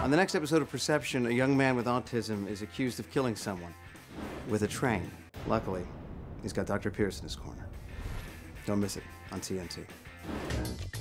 On the next episode of Perception, a young man with autism is accused of killing someone with a train. Luckily, he's got Dr. Pierce in his corner. Don't miss it on TNT.